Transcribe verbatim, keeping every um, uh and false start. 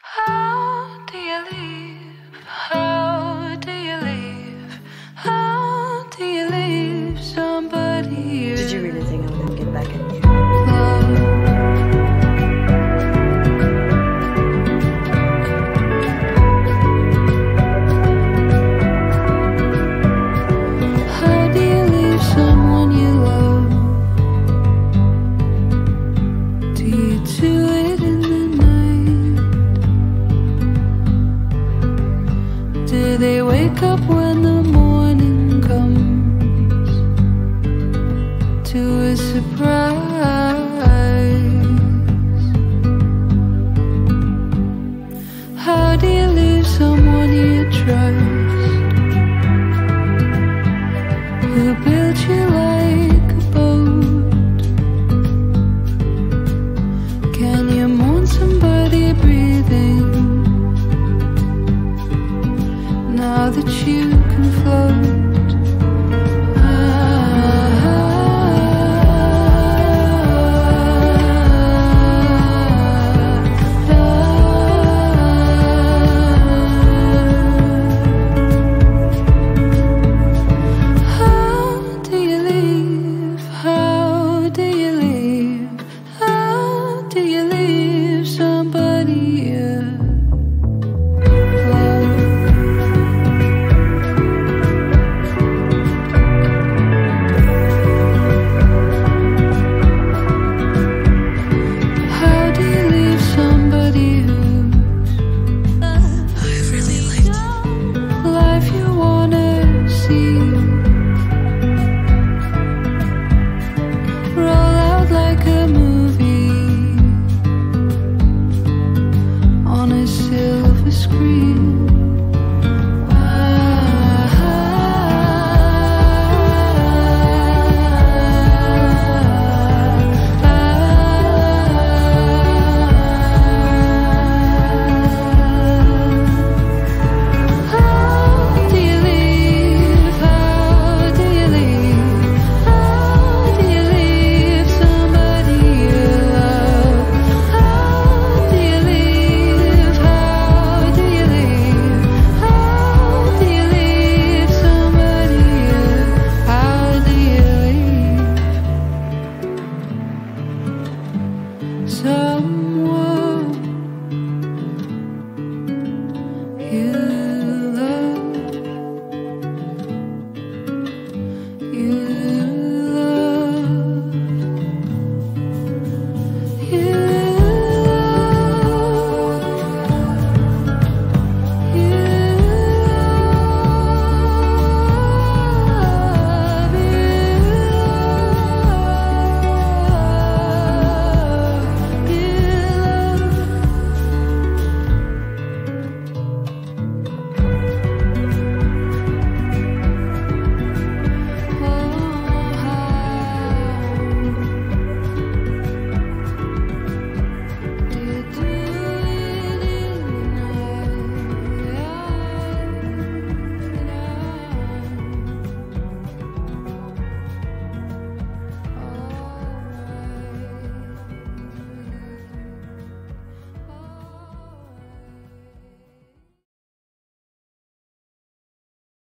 How do you leave? How do you leave? How do you leave somebody you Did you really think I'm gonna get back at you? How do you leave someone you love? Do you do it in the night? Do they wake up when the morning comes to a surprise? How do you leave someone you trust, who built you like a boat? Can you mourn somebody breathing now that you can float? Silver screen.